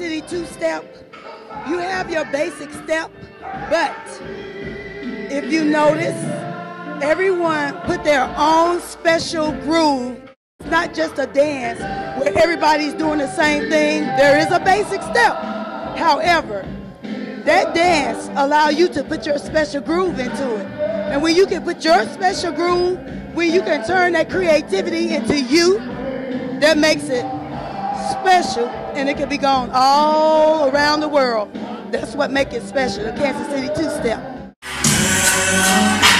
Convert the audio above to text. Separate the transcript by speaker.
Speaker 1: City two-step, you have your basic step, but if you notice, everyone put their own special groove. It's not just a dance where everybody's doing the same thing. There is a basic step. However, that dance allows you to put your special groove into it. And when you can put your special groove, when you can turn that creativity into you, that makes it special, and it can be gone all around the world. That's what makes it special, the Kansas City two-step.